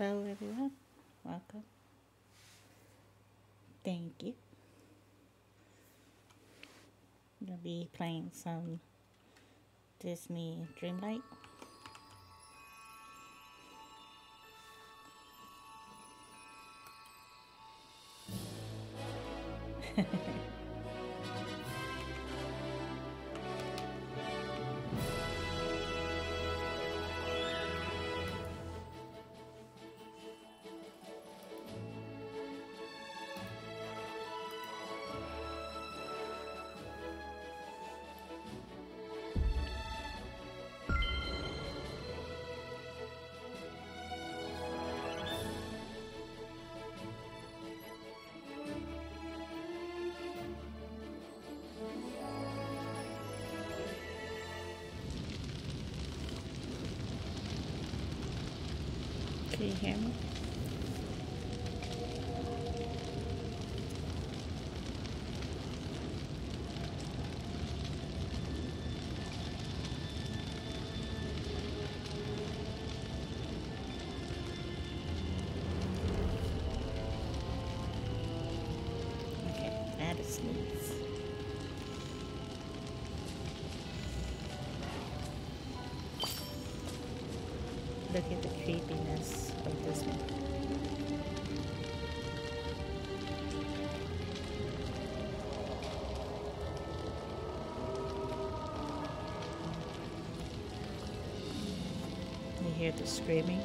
Hello, everyone. Welcome. Thank you. Gonna be playing some Disney Dreamlight. Can you hear me? Okay, add a sneeze. Look at the creepiness of this one. You hear the screaming?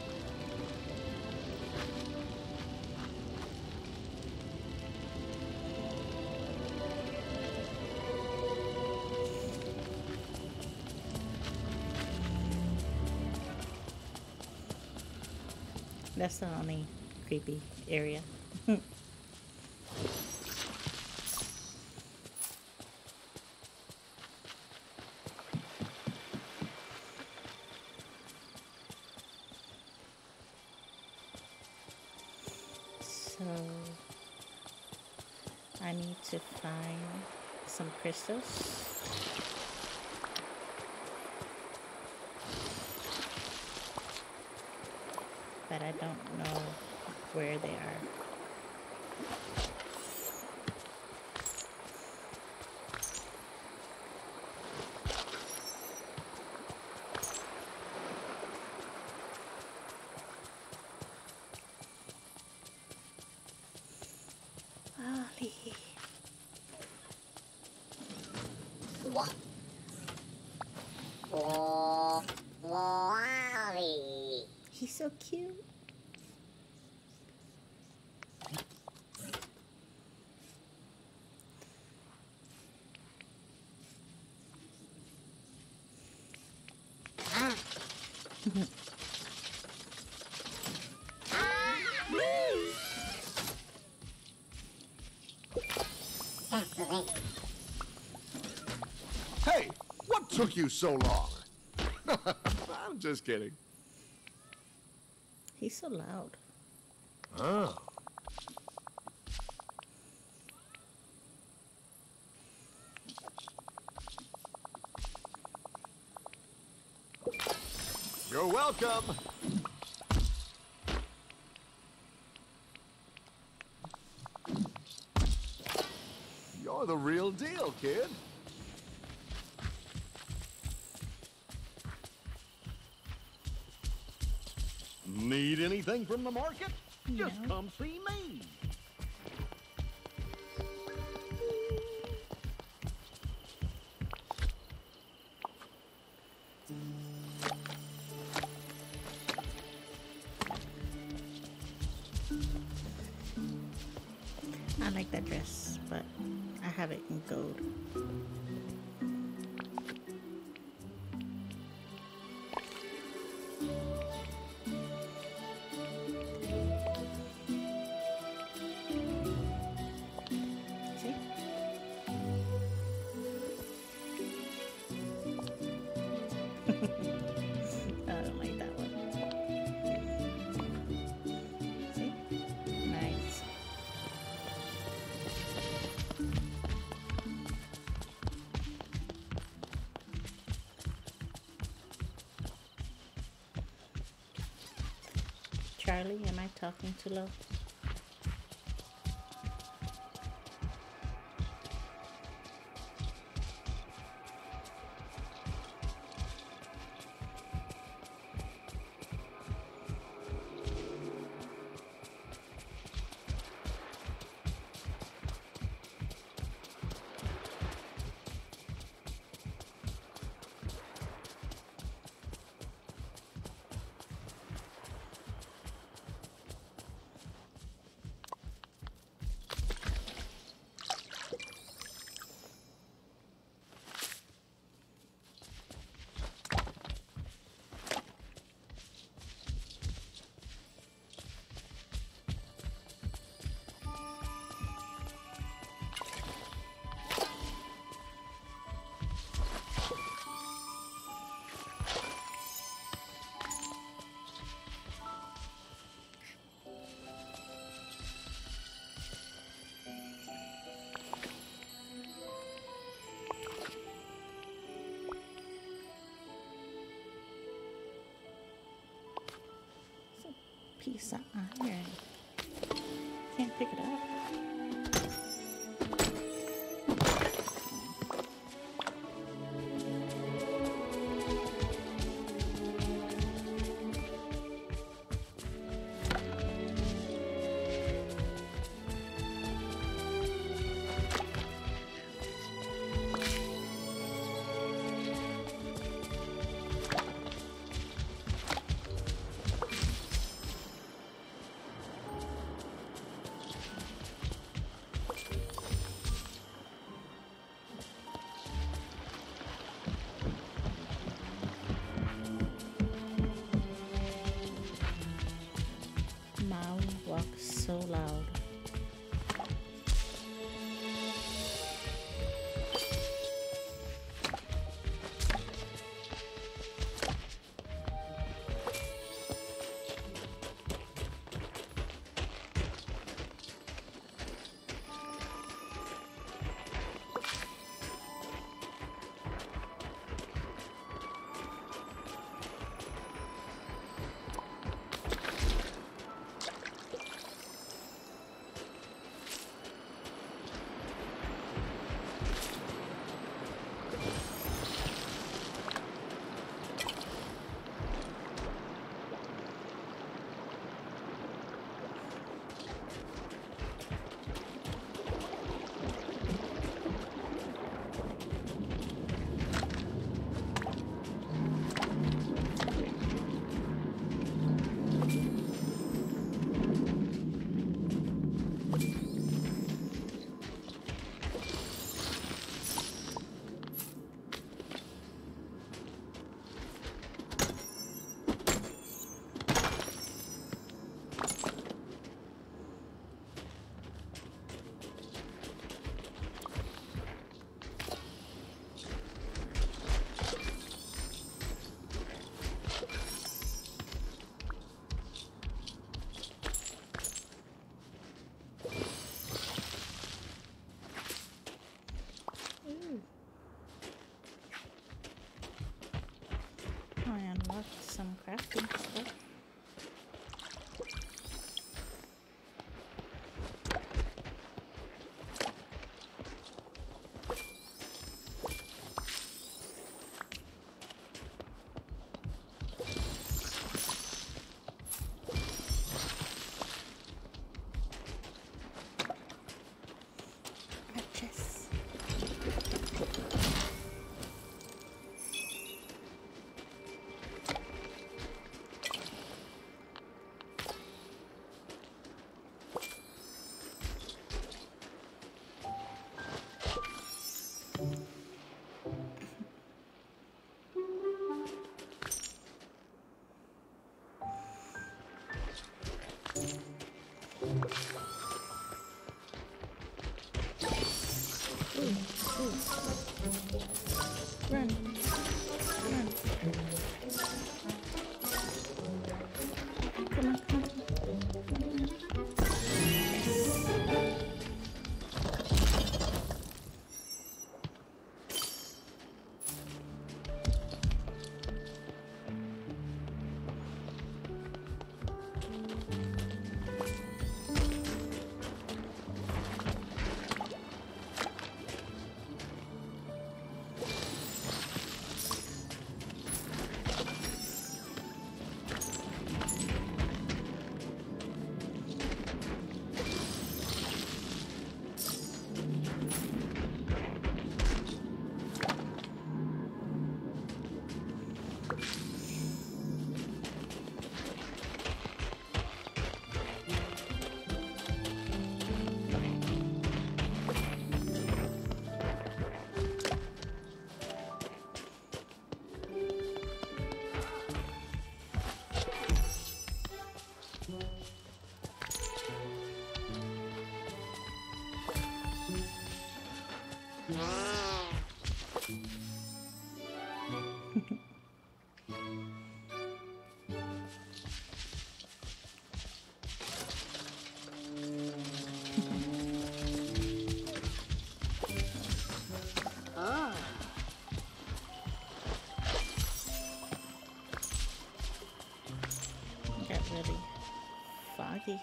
That's the only creepy area. So I need to find some crystals. But I don't know where they are. Ollie. What? Wally. He's so cute. Hey, what took you so long? I'm just kidding. He's so loud. Oh. You're welcome. You're the real deal, kid. Need anything from the market? Just No. come see me. I like that dress, but I have it in gold. See? I don't like that one. See? Nice. Charlie, am I talking too low? Piece of iron. Can't pick it up. Mao walks so loud. I unlocked some crafting stuff. Purchase. Got really foggy.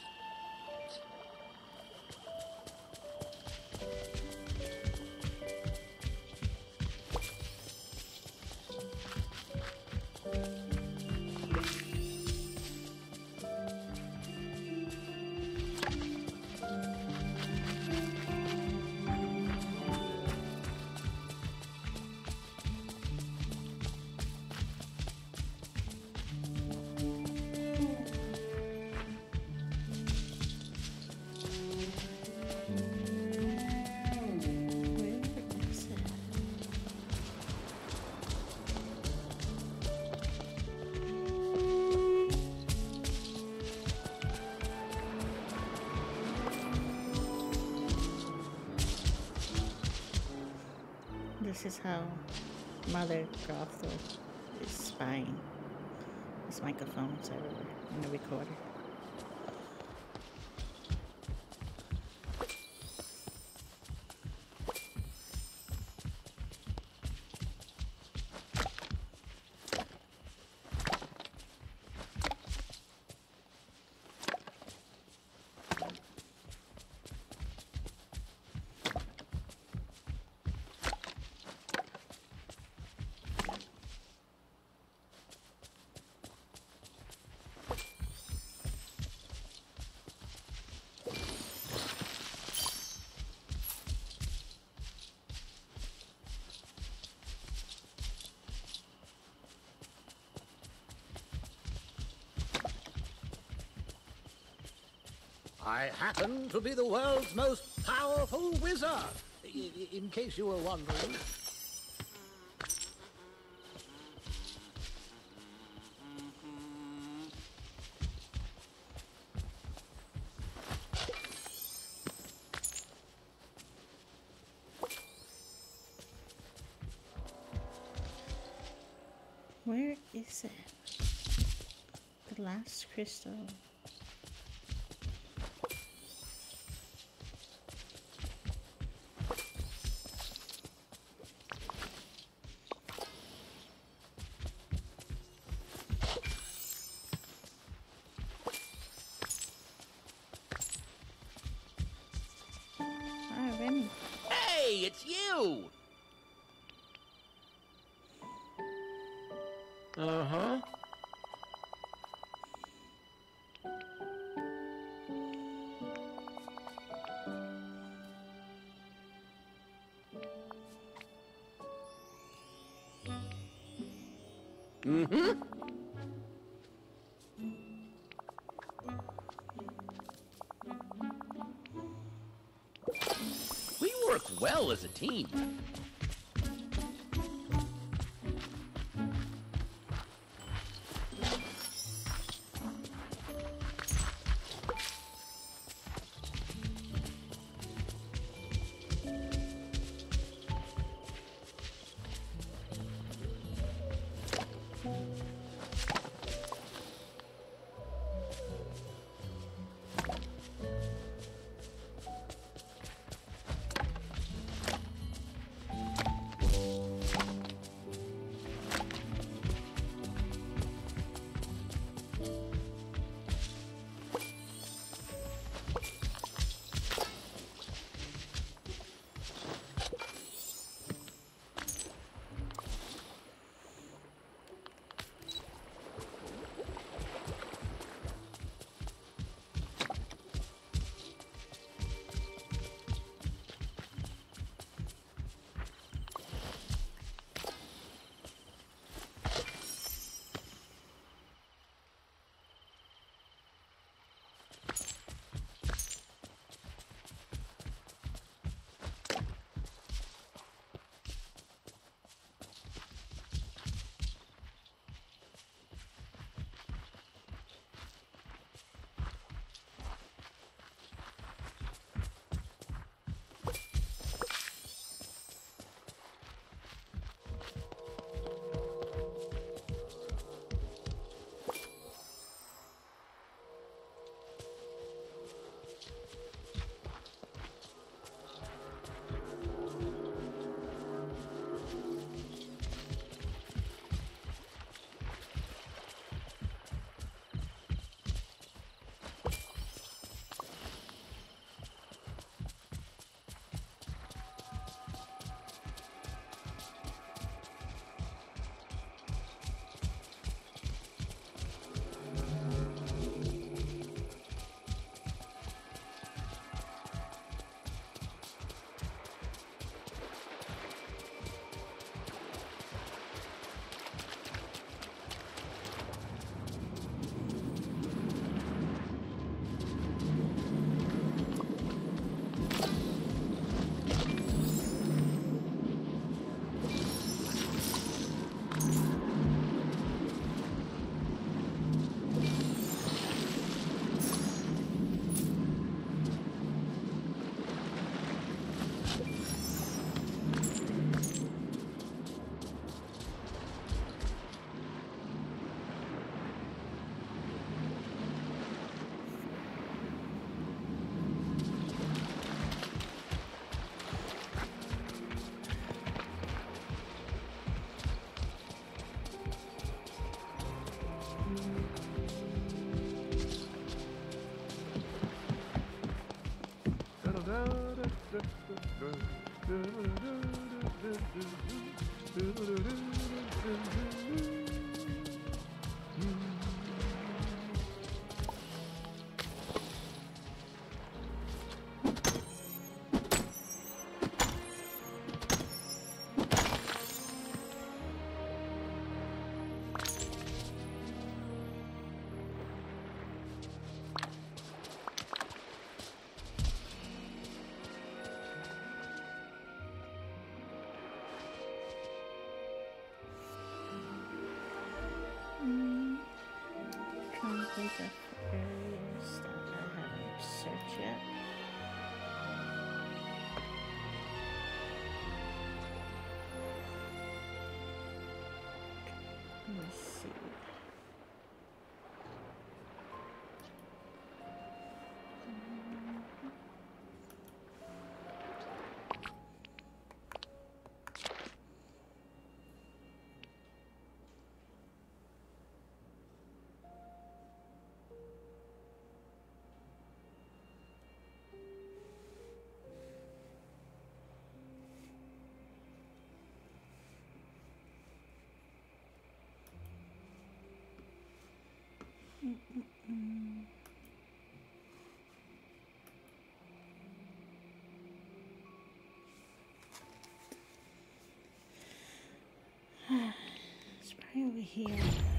Where is it? This is how Mother Gothel is spying. There's microphones everywhere in the recorder. I happen to be the world's most powerful wizard, in case you were wondering. Where is it? The last crystal. Ah, Remy. Hey, it's you! Uh-huh. Mm-hmm. We work well as a team. Trying to think of areas that I haven't searched yet. Let me see. It's probably over here.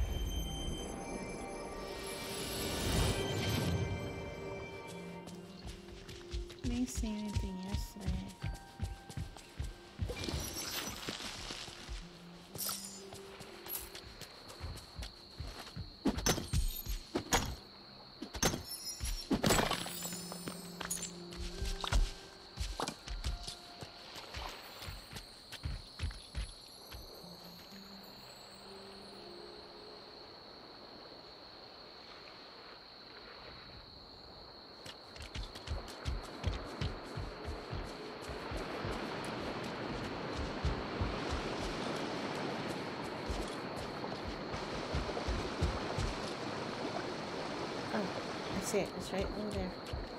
Didn't see anything yesterday. That's it. It's right over there.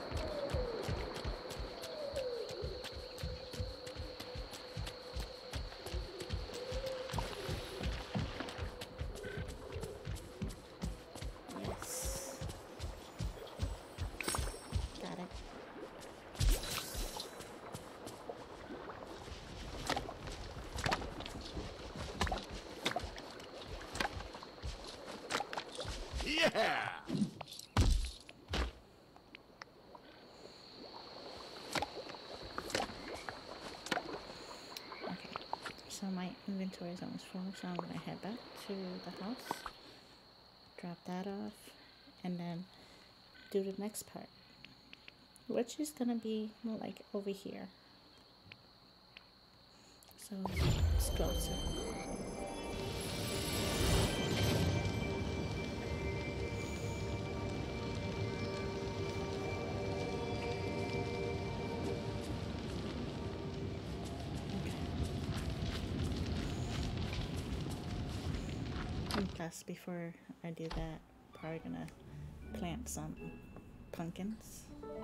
Yes. Got it. Yeah! So my inventory is almost full, so I'm going to head back to the house, drop that off, and then do the next part, which is going to be more like over here. So it's closer. And plus, before I do that, probably gonna plant some pumpkins.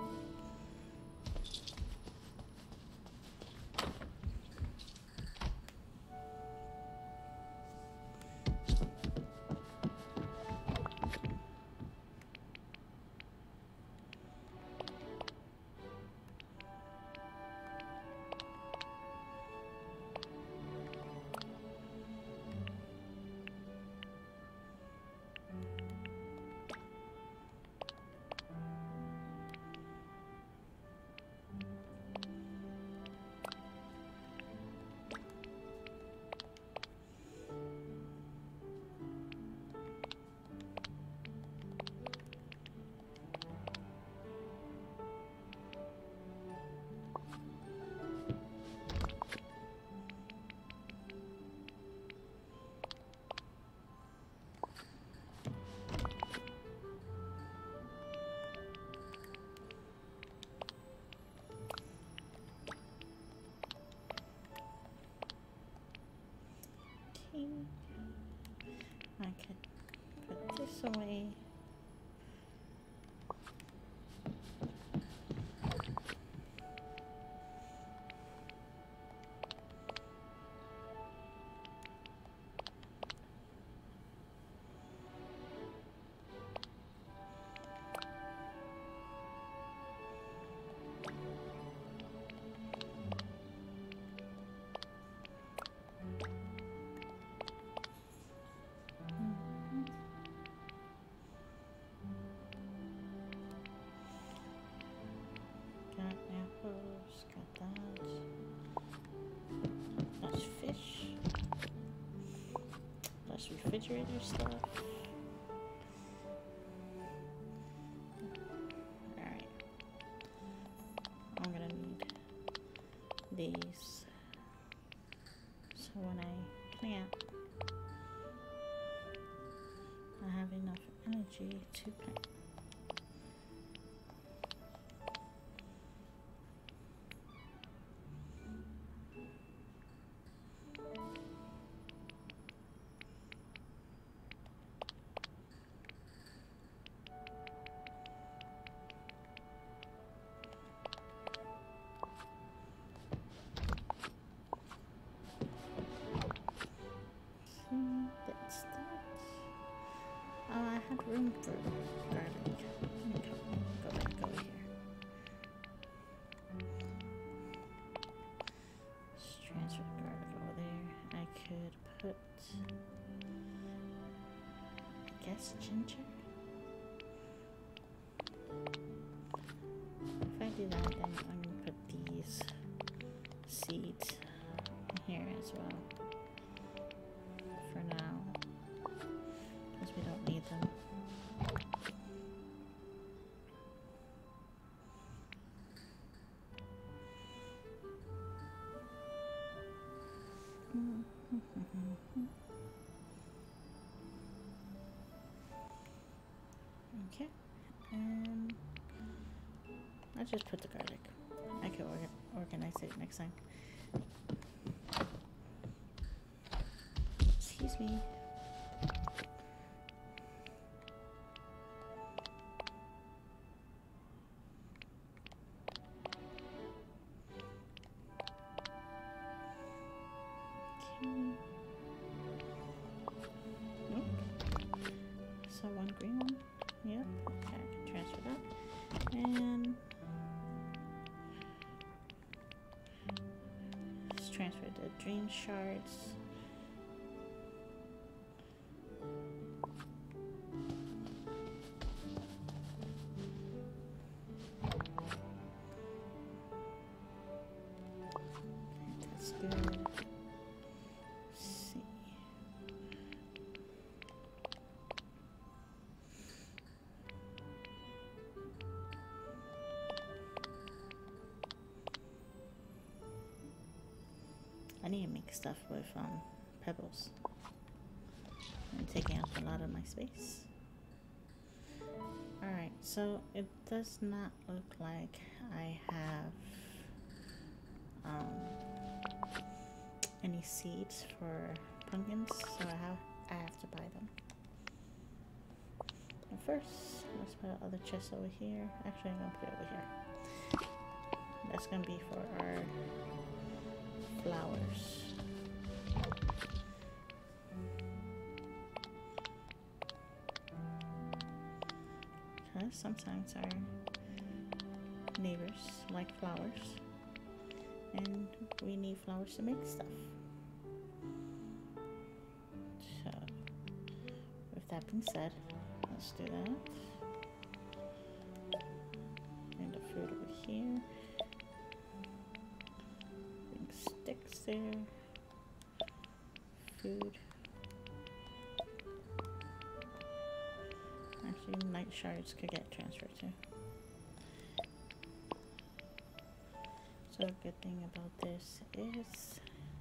I could put this away. refrigerator stuff. Alright. I'm gonna need these. So when I clean out, I have enough energy to plant. That's that. Oh, I had room for garlic. Let me go back over here. Let's transfer the garlic over there. I could put, I guess, ginger. If I do that, then I'm gonna put these seeds in here as well. For now, because we don't need them. Okay, and I just put the garlic. I can organize it next time. Excuse me. Okay. Nope. So one green one. Yep. Okay, I can transfer that. And let's transfer the dream shards. That's good. Let's see. I need to make stuff with pebbles. I'm taking up a lot of my space. Alright, so it does not look like I have any seeds for pumpkins, so I have to buy them. And first, let's put the other chest over here. Actually, I'm gonna put it over here. That's gonna be for our flowers. Because sometimes our neighbors like flowers, and we need flowers to make stuff. So, with that being said, let's do that. And the fruit over here. Bring sticks there. Food. Actually, night shards could get transferred too. So a good thing about this is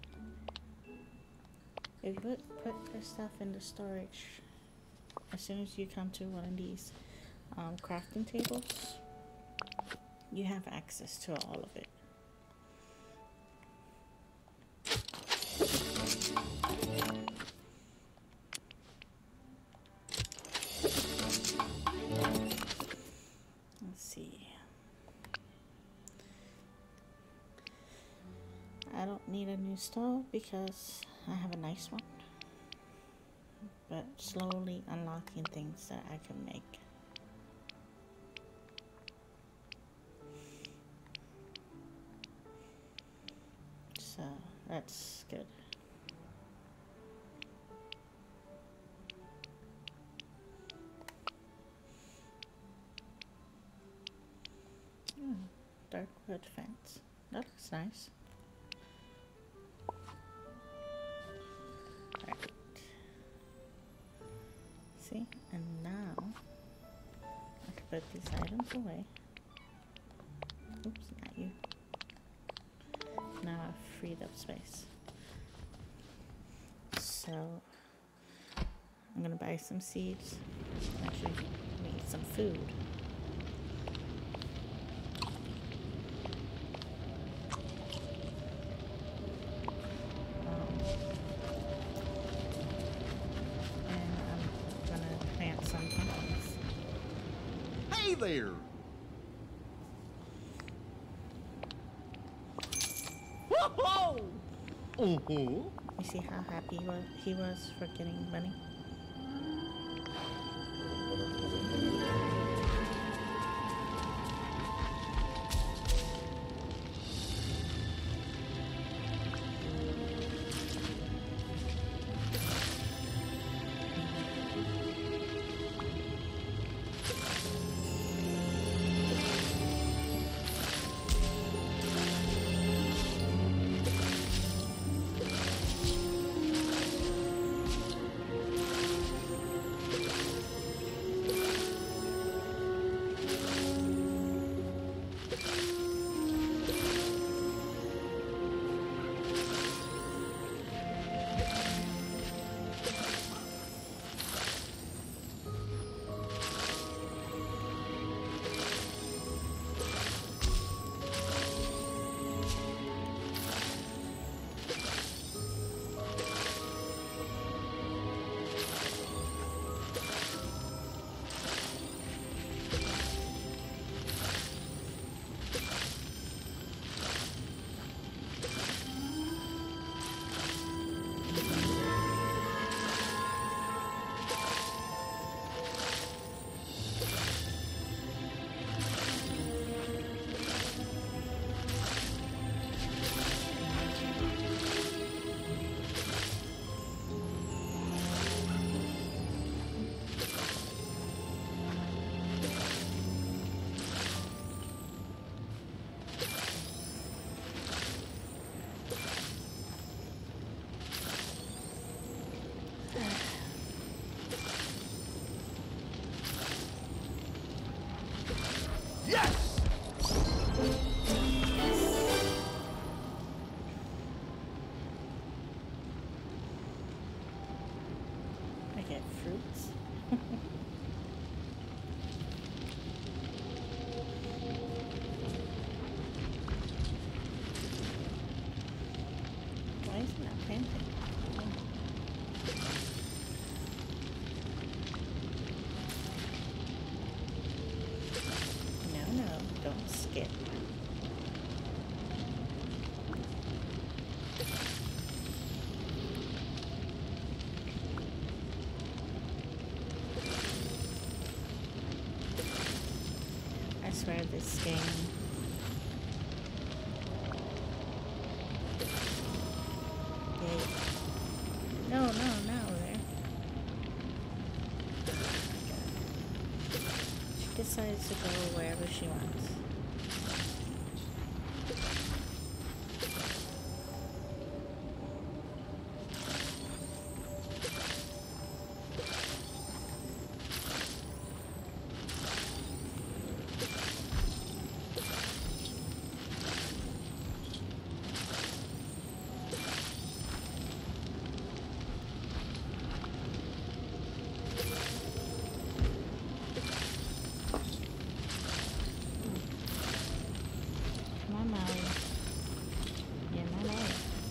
if you put the stuff in the storage, as soon as you come to one of these crafting tables, you have access to all of it. Let's see. I don't need a new stove because I have a nice one, but slowly unlocking things that I can make. So that's good. Dark wood fence. That looks nice. Right. put these items away. Oops, not you. Now I've freed up space. So I'm gonna buy some seeds. Actually, need some food. And I'm gonna plant some pumpkins. Hey there! Whoa! You see how happy he was for getting money? Yes! I get fruits. Why is it not planting? No, don't skip. I swear this game. Yay. No, there. She decides to go wherever she wants. Come on, Molly. You're my Molly.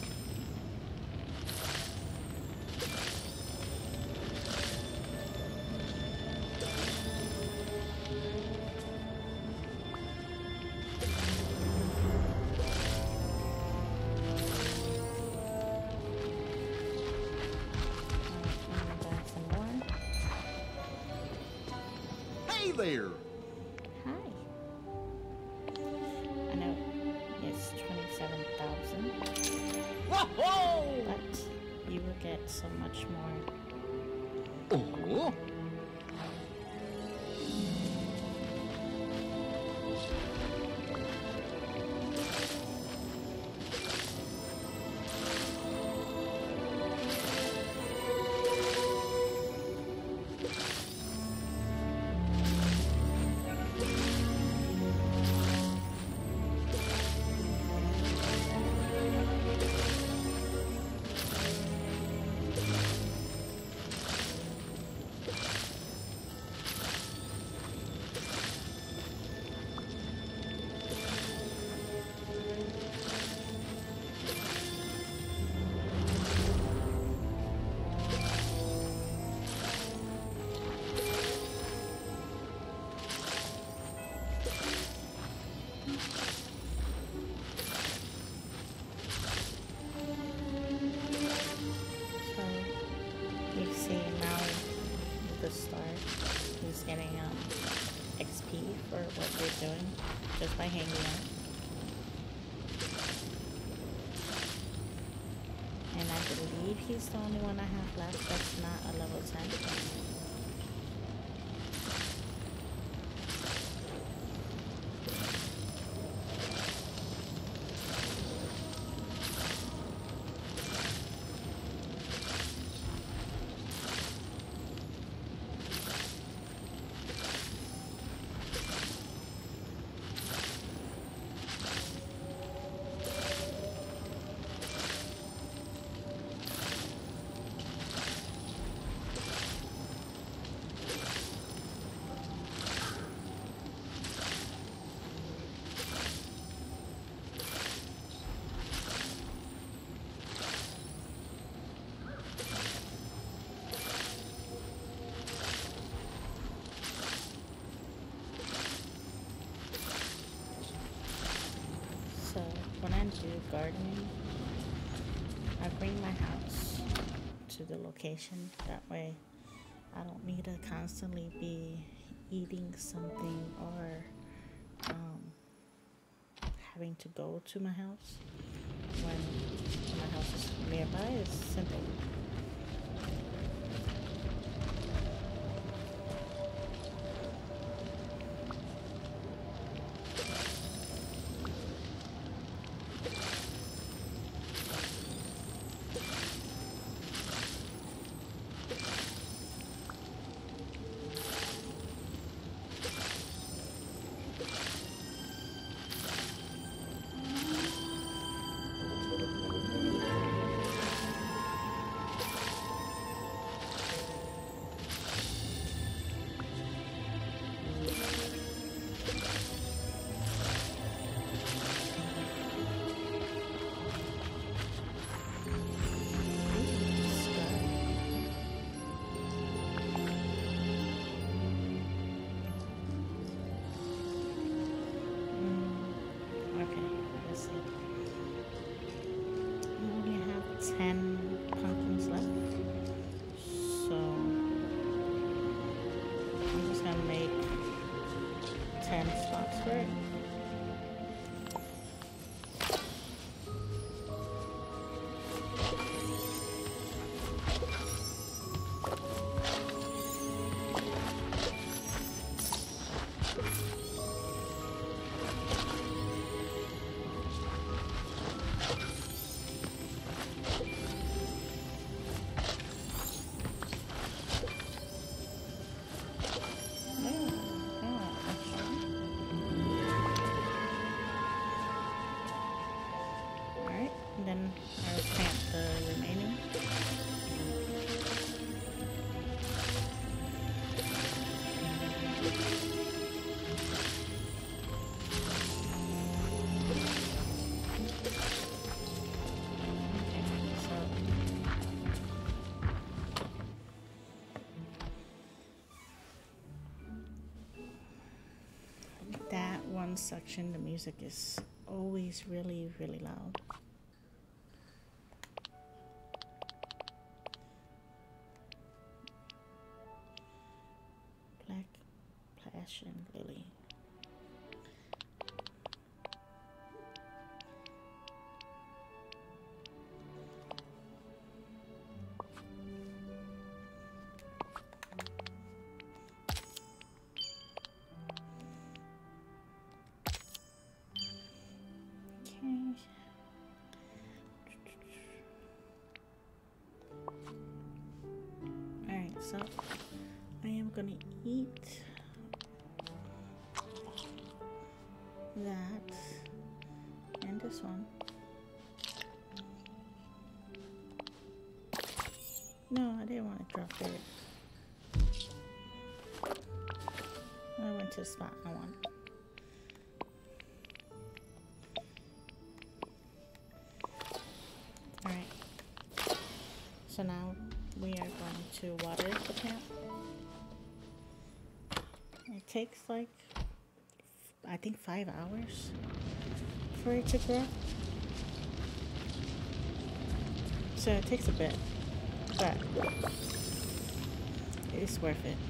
I'm gonna buy some more. Hey there! Hi. I know it's 27,000, Whoa! but you will get so much more. Oh! start. He's getting XP for what we're doing just by hanging out. And I believe he's the only one I have left that's not a level 10. When I do gardening, I bring my house to the location. That way I don't need to constantly be eating something or having to go to my house. When my house is nearby, it's simple. Then I will plant the remaining. That one section, the music is always really, really loud. Black Passion Lily. So I am gonna eat that and this one. No, I didn't want to drop it. I went to the spot I want. Alright. So now we are going to water the plant. It takes like, I think 5 hours for it to grow. So it takes a bit, but It's worth it.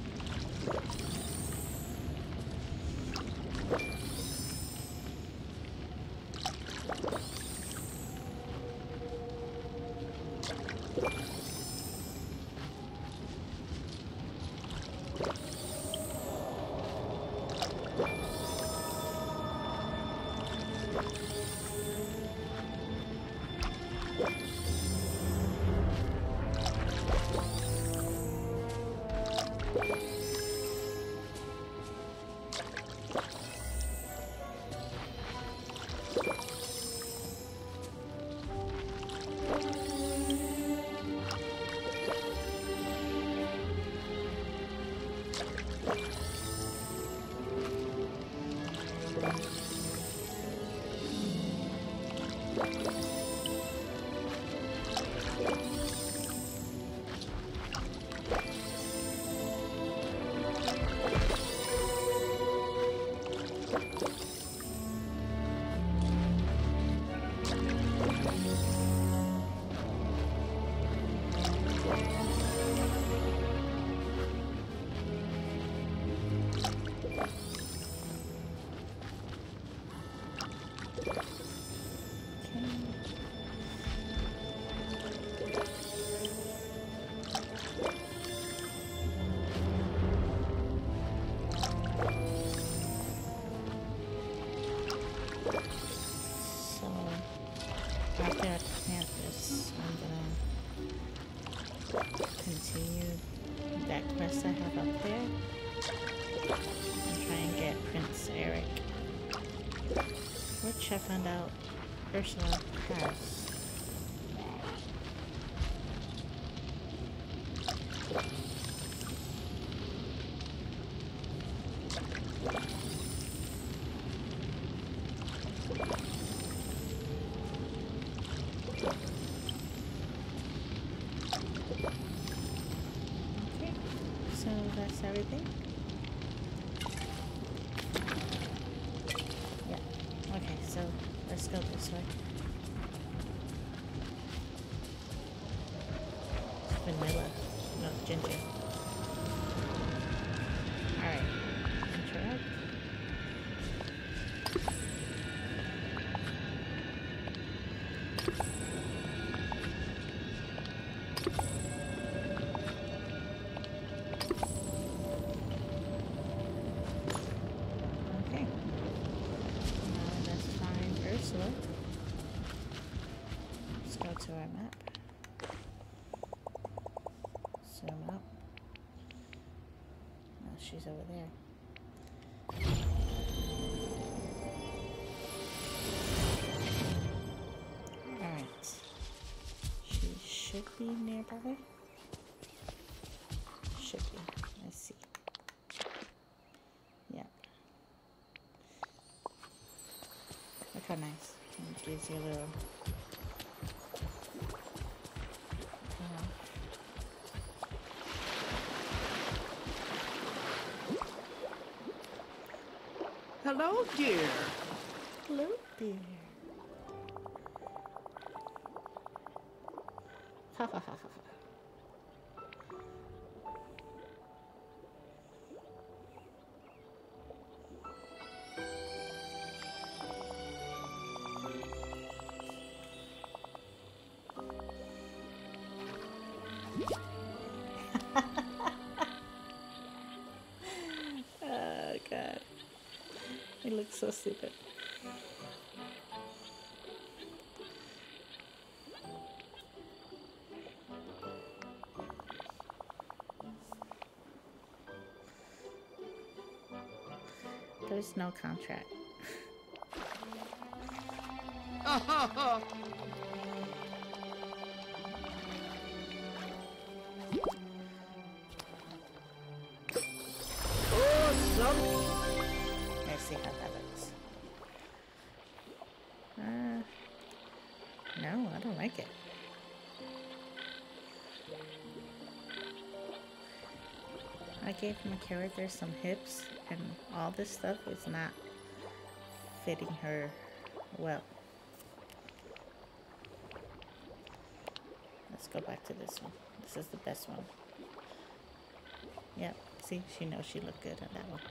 After I plant this, I'm gonna continue that quest I have up there and try and get Prince Eric, which I found out Ursula has. So that's everything. Yeah. Okay, so let's go this way. Vanilla, not ginger. Alright. Interact. Okay. Now let's find Ursula. Let's go to our map. Zoom up. No, she's over there. Alright. She should be nearby. Should be. Let's see. Yep. Look how nice. It gives you a little... Hello, dear. Hello there. Ha ha ha ha ha. Oh god. It looks so stupid. There's no contract. Let's see how that looks. No, I don't like it. I gave my character some hips, and all this stuff is not fitting her well. Let's go back to this one. This is the best one. Yep. See, she knows she looked good on that one.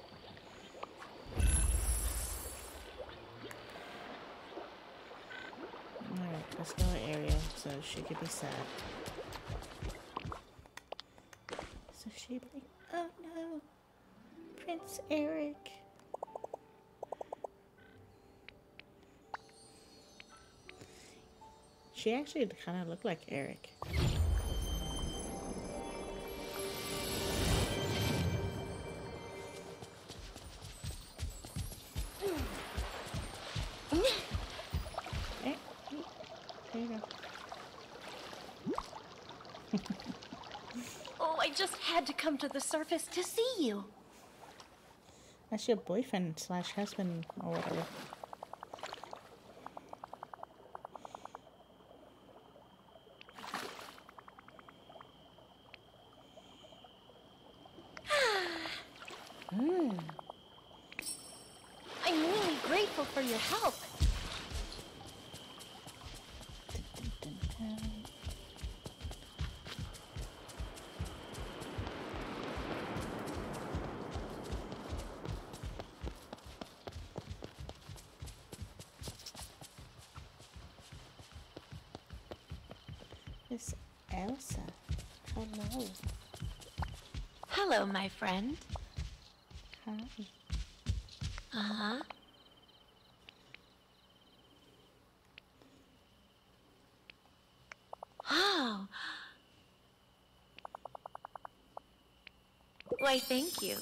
Alright, let's go with Ariel so she could be sad. So she'd be like, oh no, Prince Eric. She actually kind of looked like Eric. Hey, there you go. Oh, I just had to come to the surface to see you. That's your boyfriend slash husband or whatever. I'm really grateful for your help. Dun, dun, dun. It's Elsa. Hello. Hello, my friend. Hi. Uh-huh. Oh. Why, thank you.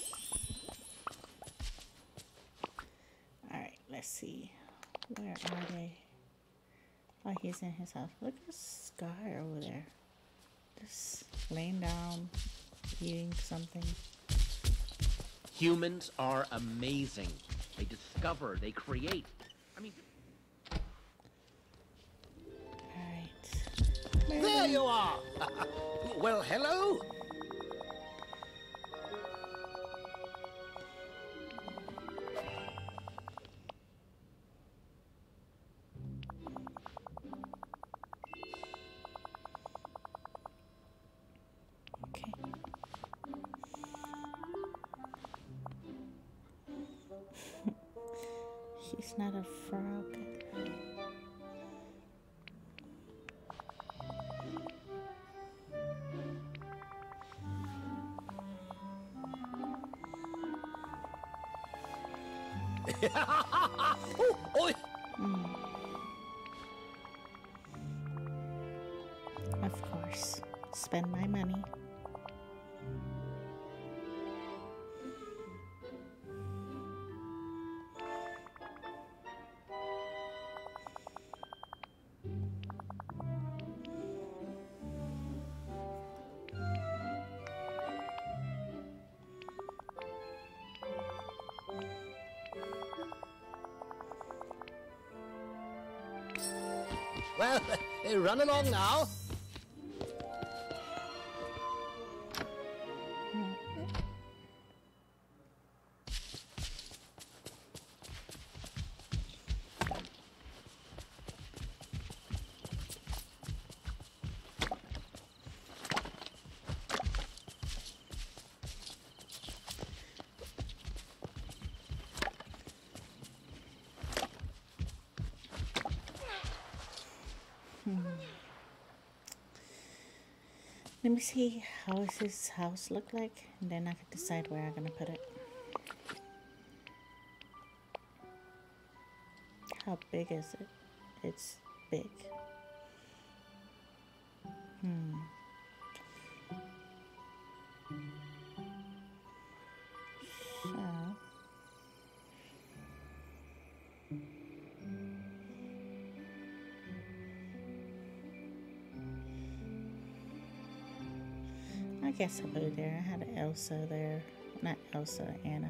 Alright, let's see. Where are they? Oh, he's in his house. Look at Scar over there. Just laying down, eating something. Humans are amazing. They discover, they create. I mean, Alright. There you are! Well, hello? Okay. He's not a frog. Oh, oi! Of course. Spend my money. Well, run along now. Let me see how does his house look like, and then I can decide where I'm gonna put it. How big is it? It's big. So I guess I'll put it there. I had Elsa there. Not Elsa, Anna.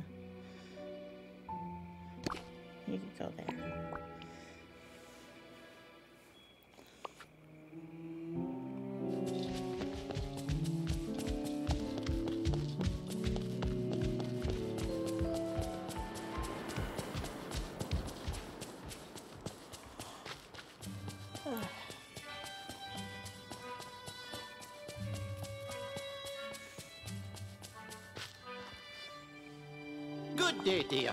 You could go there. day, dear.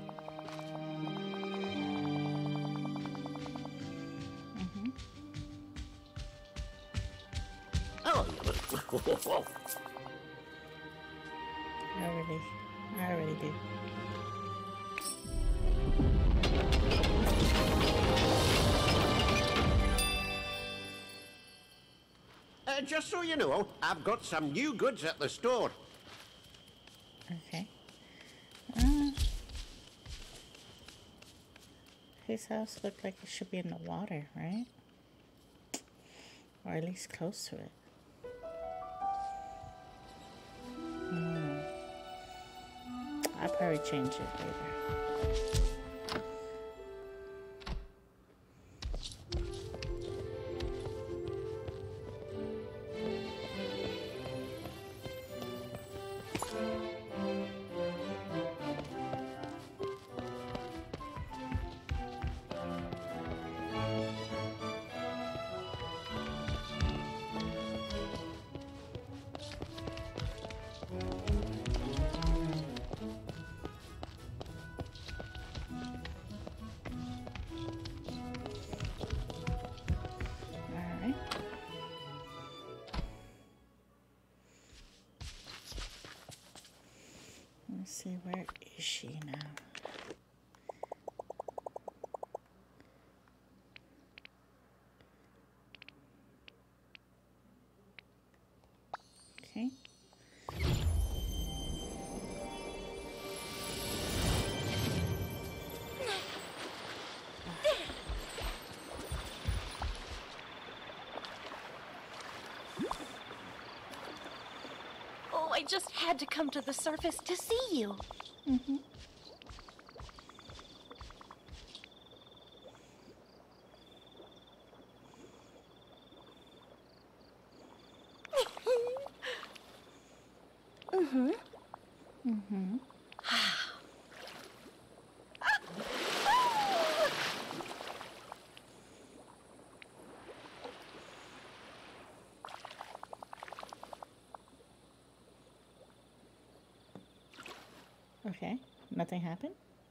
Oh, I already do. just so you know, I've got some new goods at the store. Okay. His house looked like it should be in the water, right? Or at least close to it. I'll probably change it later. Alright. Let's see, where is she now? Okay. Oh, I just had to come to the surface to see you. Okay, nothing happened?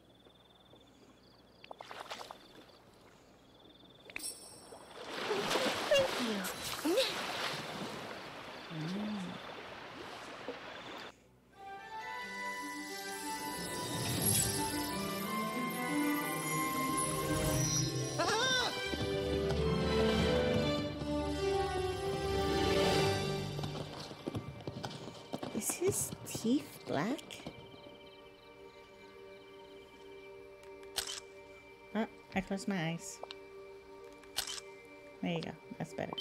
Thank you. Is his teeth black? Oh, I closed my eyes. There you go. That's better.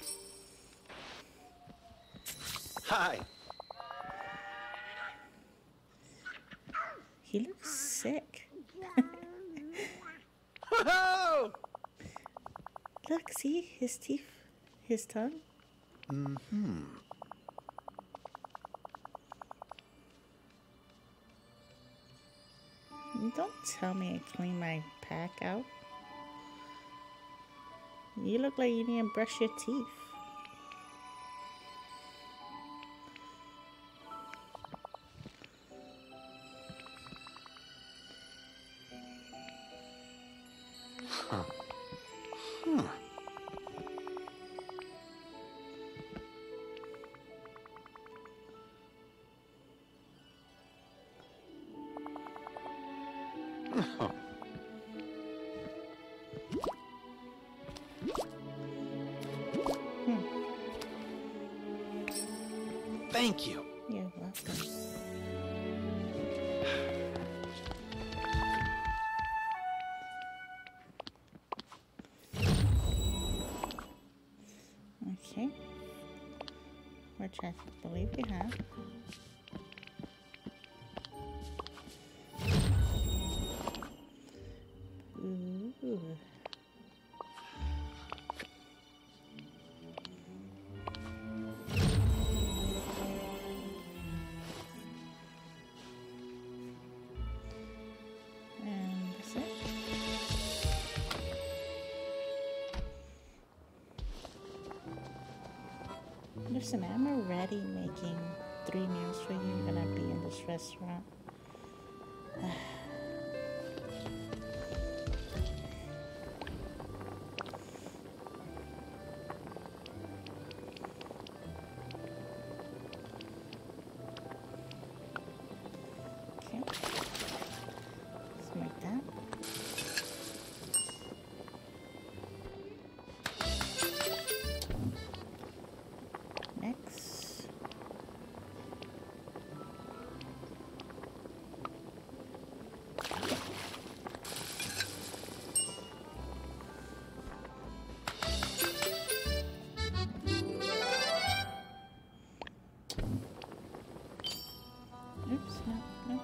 Hi. He looks sick. Ho-ho! Look, see his teeth, his tongue. Don't tell me I clean my pack out. You look like you need to brush your teeth. Thank you. You're welcome. Okay. Which I believe we have. Ooh. And that's it. Listen, I'm already making 3 meals for you. You're gonna be in this restaurant. Okay. Let's make that. Next. Oops, no, no.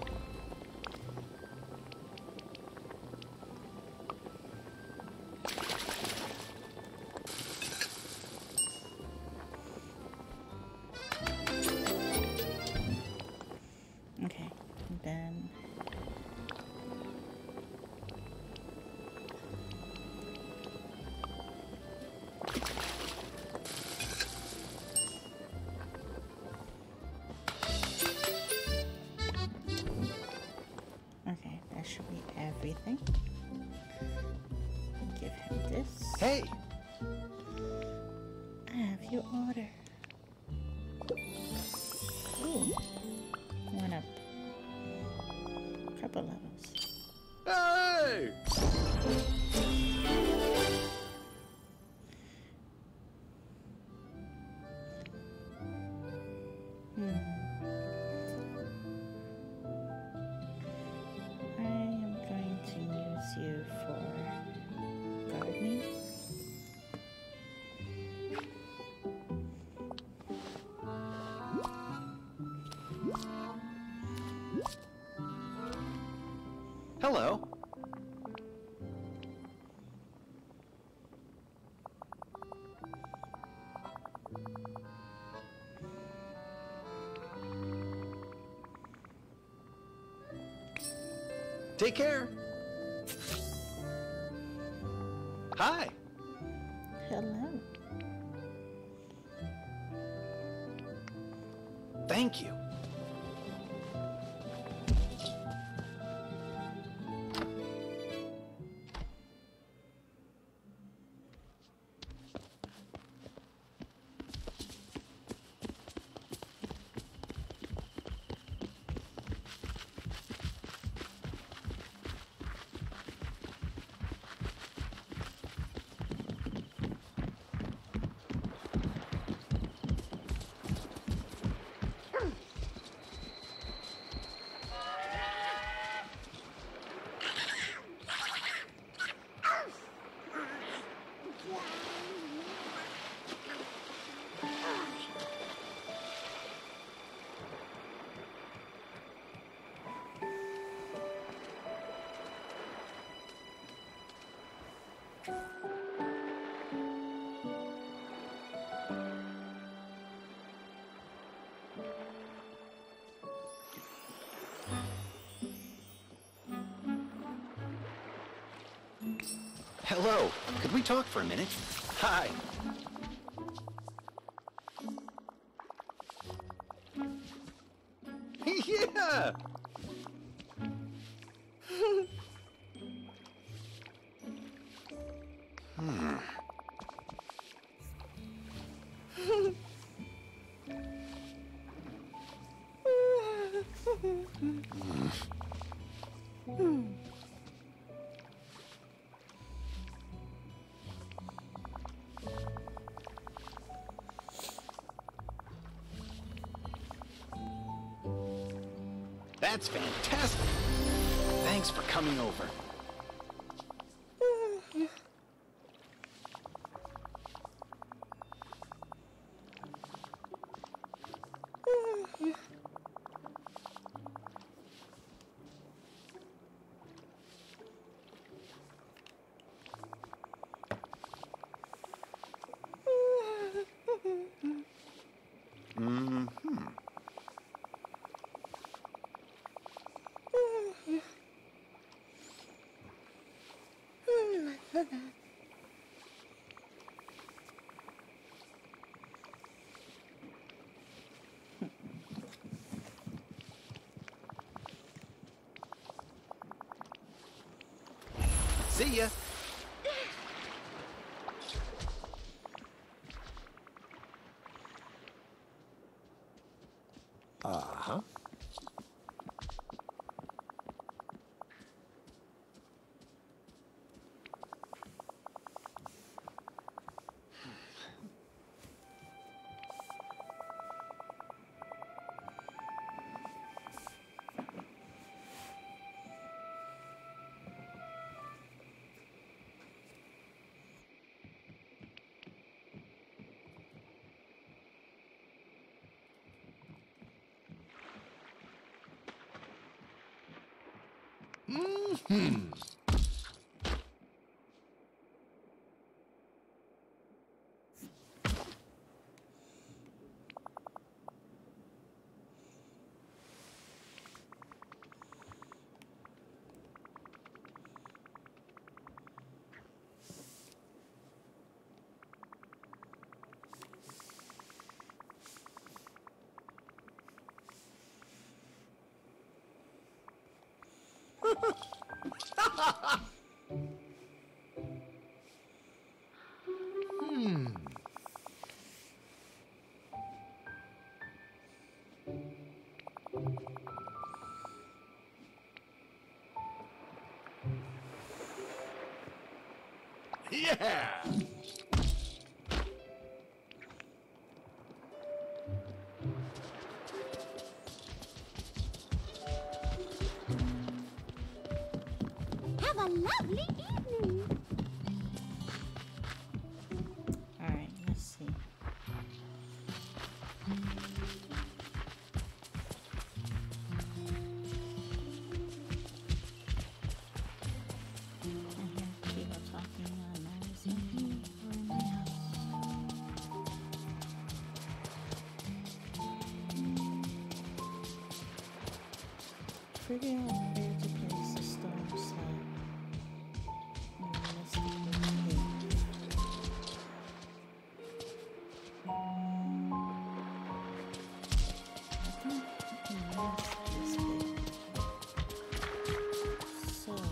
Okay, and then okay, that should be everything. Give him this. Hey! I have your order. Ooh, went up a couple levels. Hey! I am going to use you for gardening. Hello. Take care. Hi. Hello. Thank you. Hello. Could we talk for a minute? Hi. Yeah. That's fantastic. Thanks for coming over. See ya. Uh-huh. Yeah! Have a lovely evening. Alright, let's see. I hear people talking noisy around my house. Figure out where to place the storm cell. Let's see so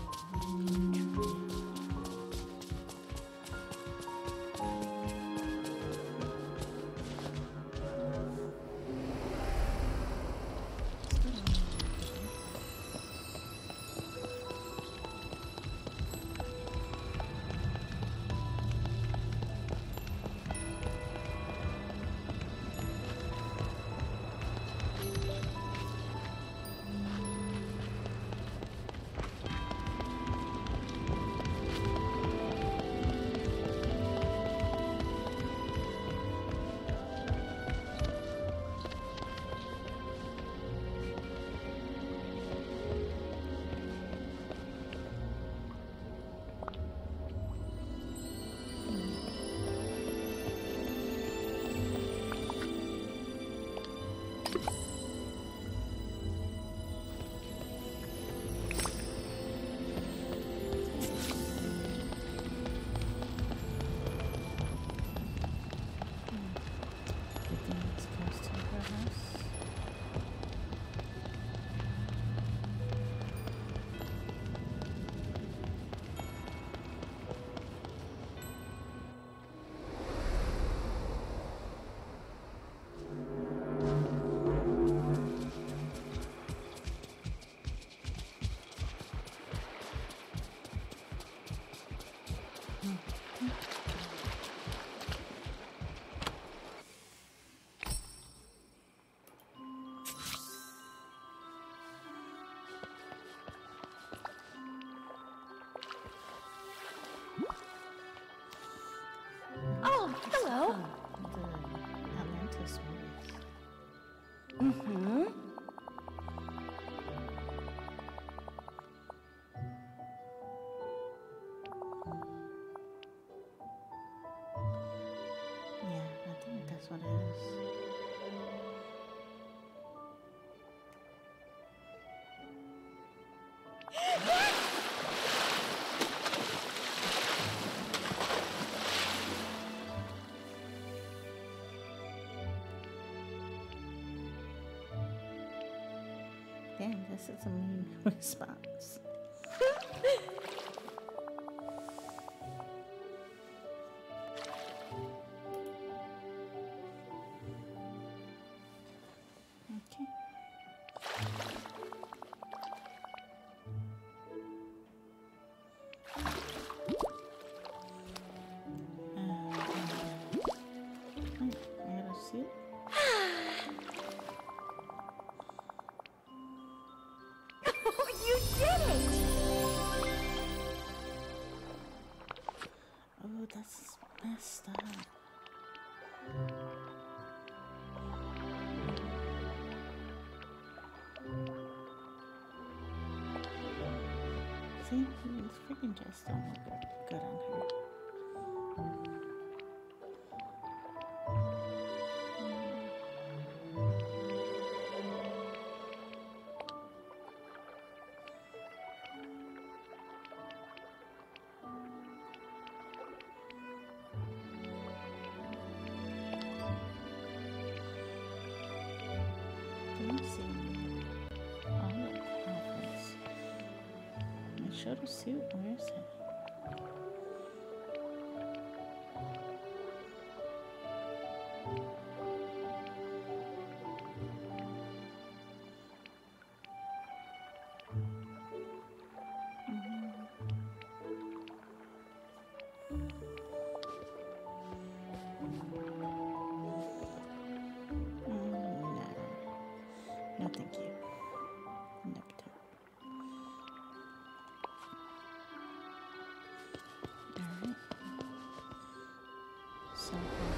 everything's close to her house. Oh, hello. The Atlantis movies. Mm-hmm. Yeah, I think that's what it is. Damn, this is a mean response. See, these freaking chests don't look good on her. Don't see all the outfits. I showed a suit. Where is it? No, thank you. Nope, don't. Alright. So,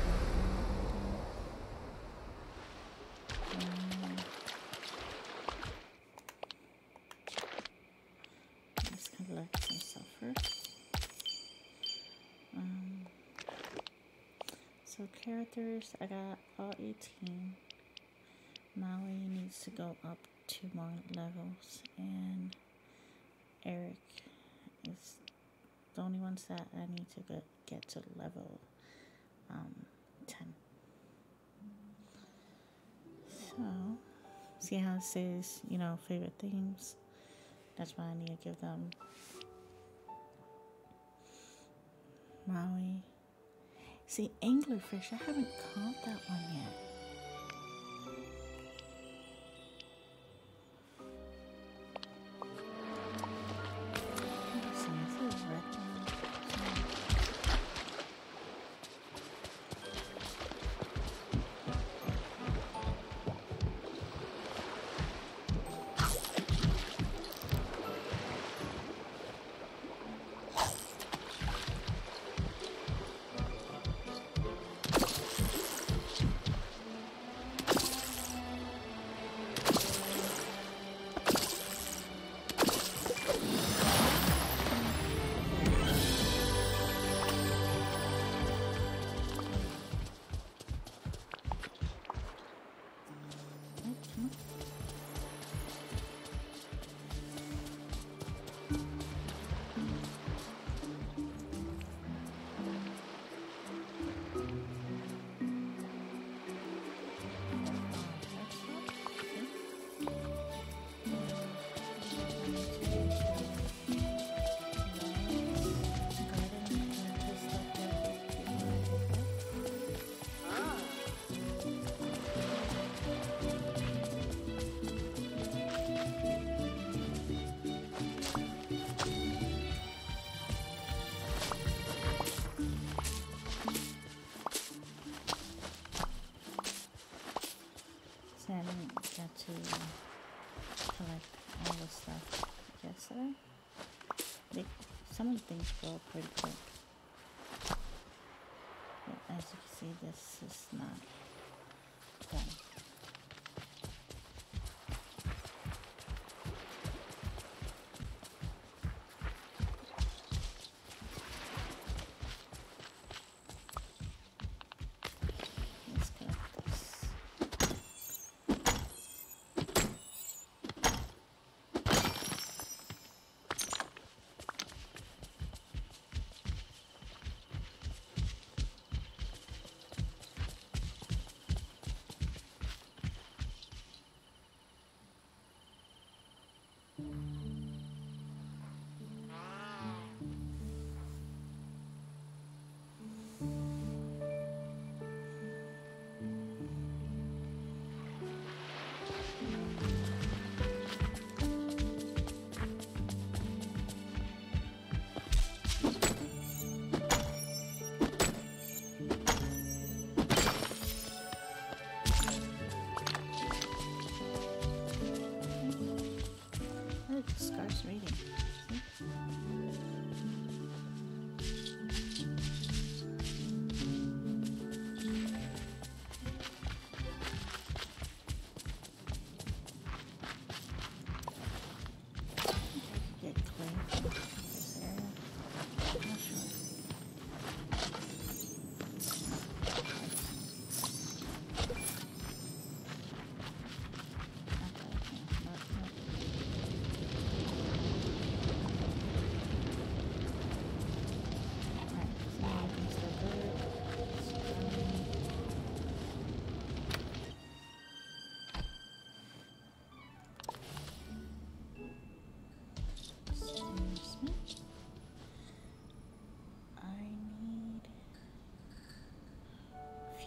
let's collect some stuff first. So characters, I got all 18. Maui needs to go up 2 more levels, and Eric is the only ones that I need to get to level 10. So, see how it says, you know, favorite themes? That's why I need to give them Maui. See, anglerfish, I haven't caught that one yet. I didn't get to collect all the stuff yesterday. Some of the things go pretty quick. But as you can see, this is not done.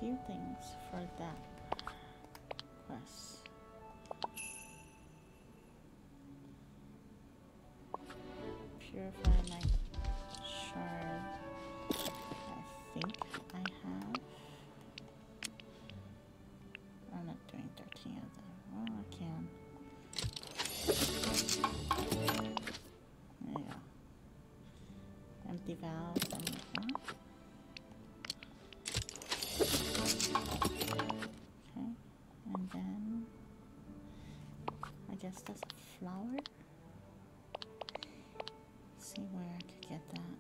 few things for that quest. Purify night shard. I think I have. I'm not doing 13 of them. Oh, I can. There you go. Empty valves and whatnot. Okay, and then I guess that's a flower. See where I could get that.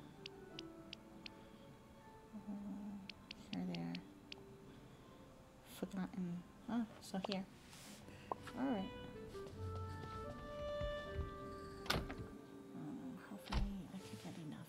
Here they are. Forgotten. Oh, so here. Alright. Hopefully I can get enough.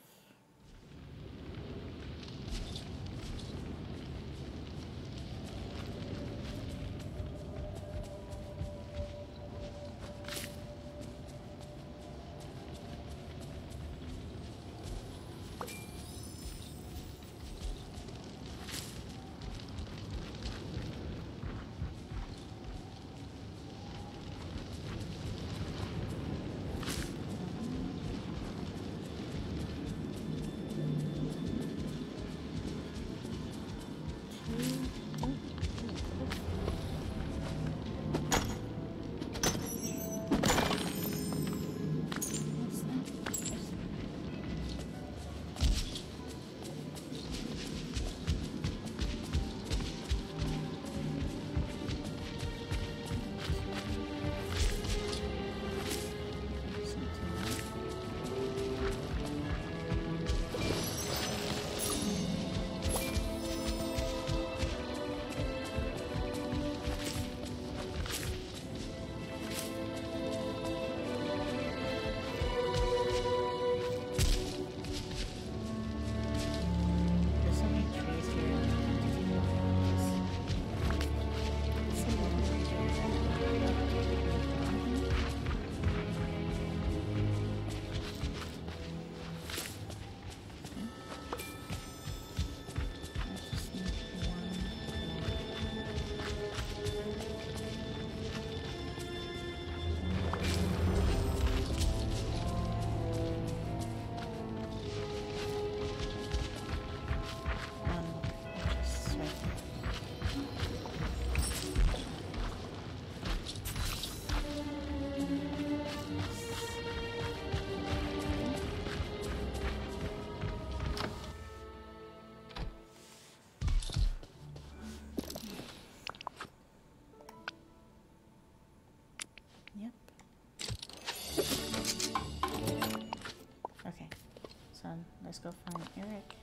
Let's go find Eric.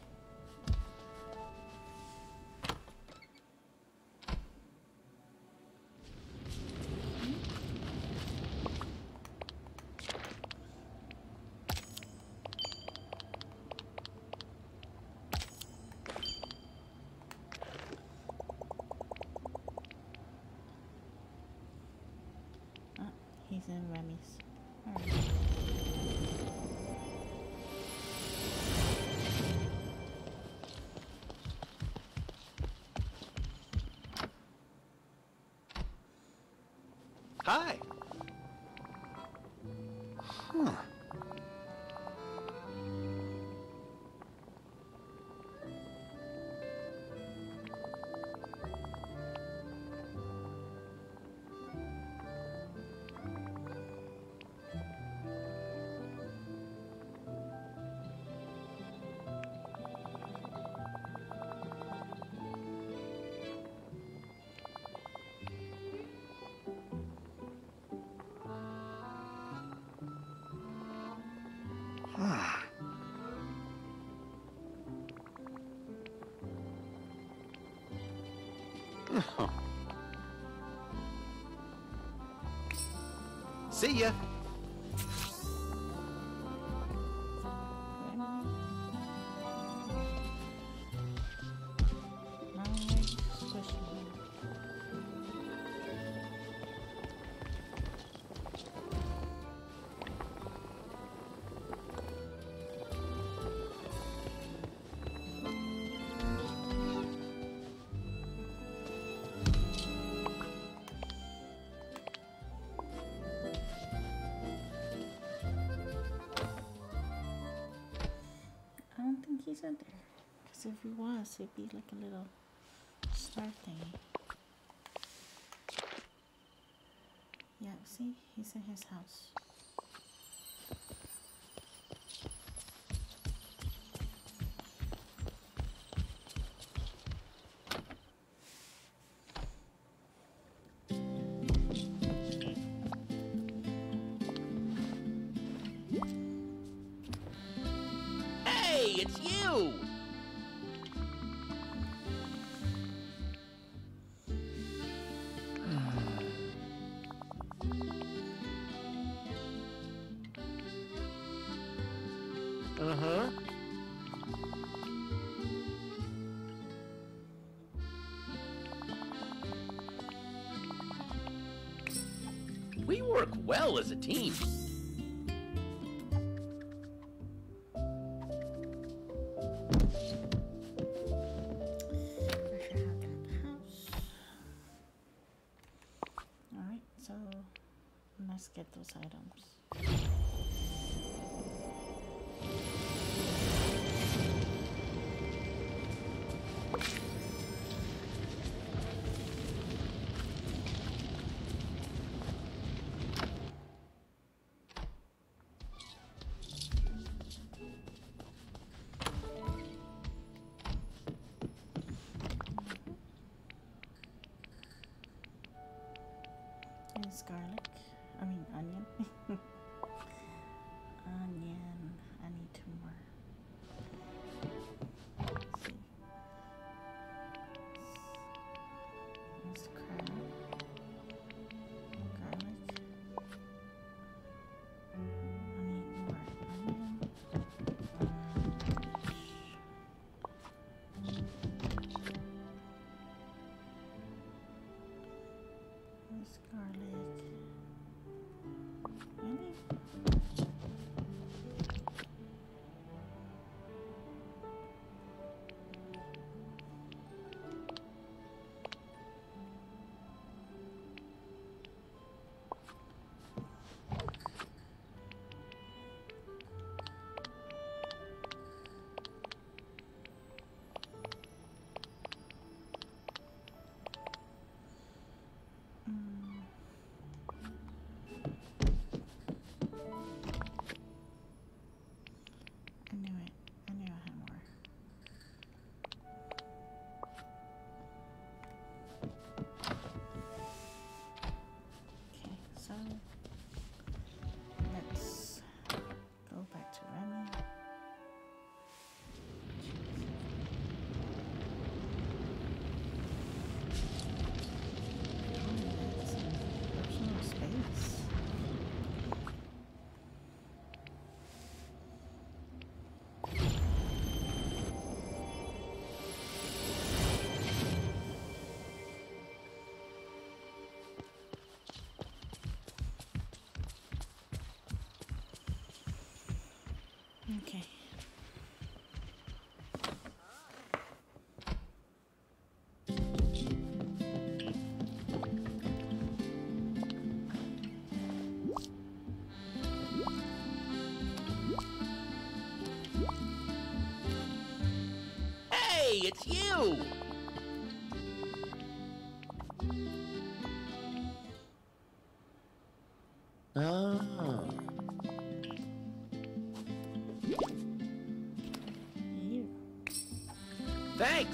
Oh, he's in Remy's. All right. Hi. Huh. Ah. Oh. See ya. isn't there? Because if he was, it'd be like a little star thingy. Yeah, see? He's in his house. Hey, it's you! Uh-huh. We work well as a team. Pressure hook at the house. Alright, so let's get those items. Here's garlic. I mean onion. Onion. I need 2 more. Let's see. There's crab. Garlic. I need more onion. There's garlic. Really? I knew it. I knew I had more. Okay, so let's go back to Remy. Personal space. Okay. Hey, it's you! Ah. You. Thanks!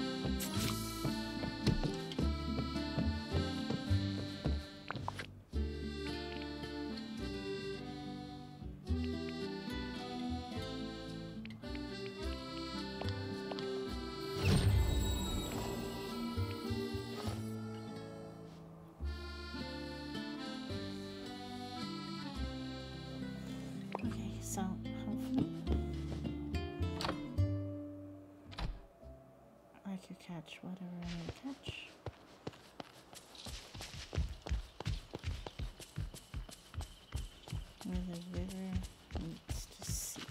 Okay, so hopefully I could catch whatever I need to catch. Where the river meets the sea.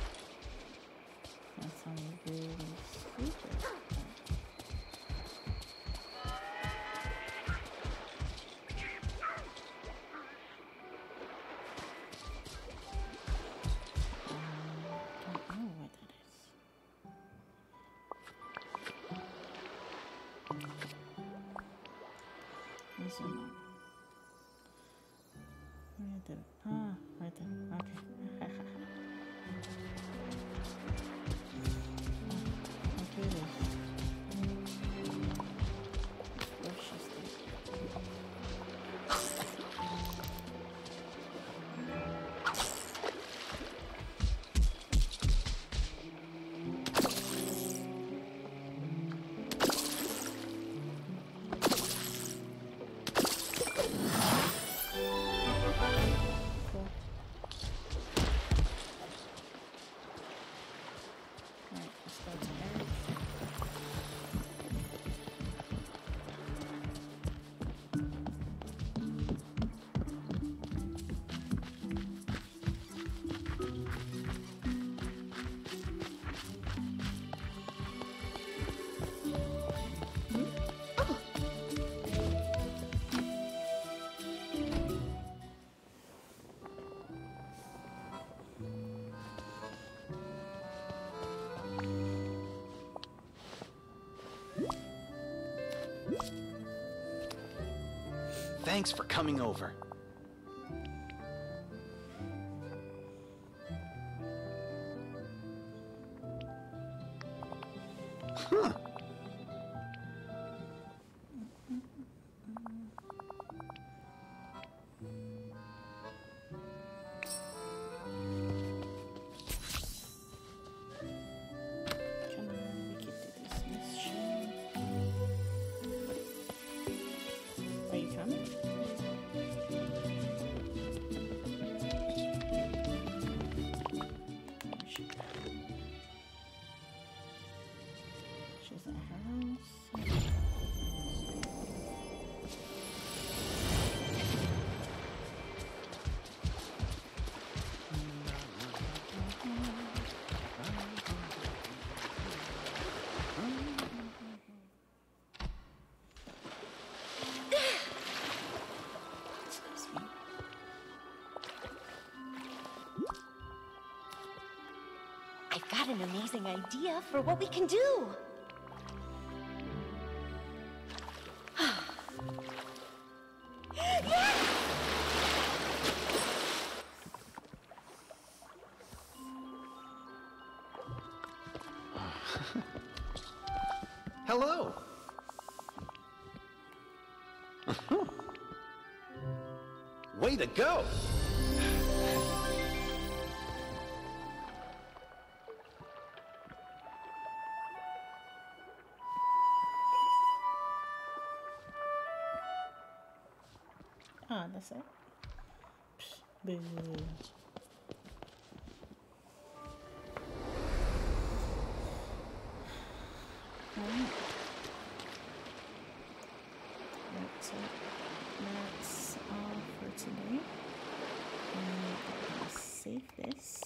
That sounds really stupid. zoom out. Where did it? Ah, right there. Okay. I'll do this. Where's she staying? Cool. Alright, let's go to Eric. Thanks for coming over. Huh. Come on, we can do this mission. Are you coming? She's at her house. Excuse me. I've got an amazing idea for what we can do. Hello. Way to go. Ah, that's it. Psh, boo. Alright. Right, so that's all for today. And I'll save this.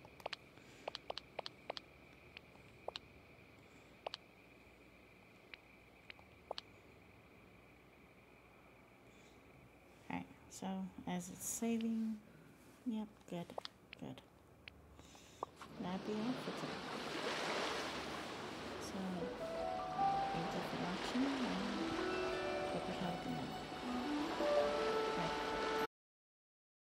Alright, so as it's saving, yep, good, good. That'd be all for today. So, thank you for watching, and hope you have a good night.